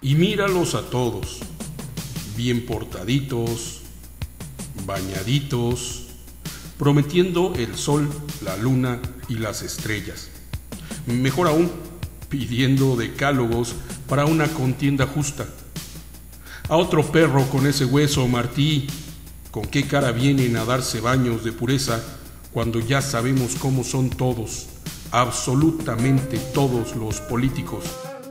Y míralos a todos, bien portaditos, bañaditos, prometiendo el sol, la luna y las estrellas. Mejor aún, pidiendo decálogos para una contienda justa. A otro perro con ese hueso, Martí, ¿con qué cara vienen a darse baños de pureza cuando ya sabemos cómo son todos, absolutamente todos los políticos?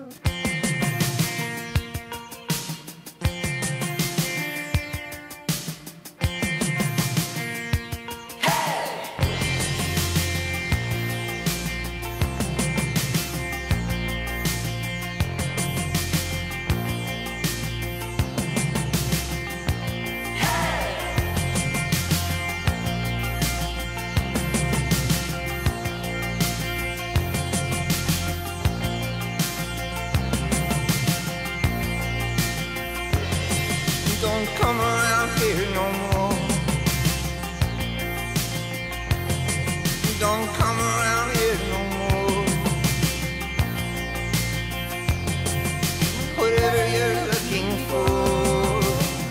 Don't come around here no more. Don't come around here no more. Whatever you're looking for.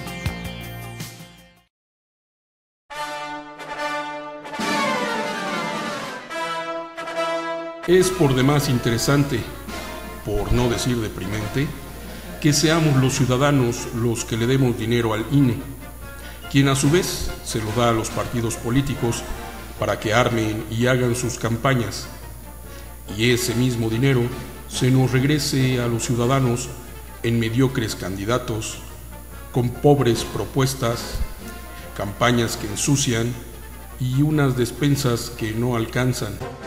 Es por demás interesante, por no decir deprimente, que seamos los ciudadanos los que le demos dinero al INE, quien a su vez se lo da a los partidos políticos para que armen y hagan sus campañas, y ese mismo dinero se nos regrese a los ciudadanos en mediocres candidatos, con pobres propuestas, campañas que ensucian y unas despensas que no alcanzan.